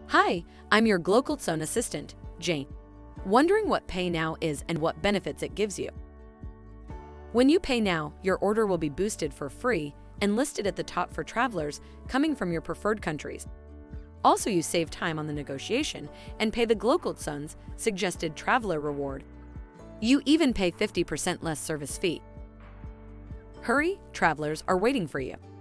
Hi, I'm your Glocalzone assistant, Jane. Wondering what Pay Now is and what benefits it gives you? When you pay now, your order will be boosted for free and listed at the top for travelers coming from your preferred countries. Also, you save time on the negotiation and pay the Glocalzone's suggested traveler reward. You even pay 50% less service fee. Hurry, travelers are waiting for you.